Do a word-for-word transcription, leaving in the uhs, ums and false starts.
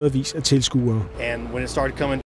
vis af tilskuere. And when it started coming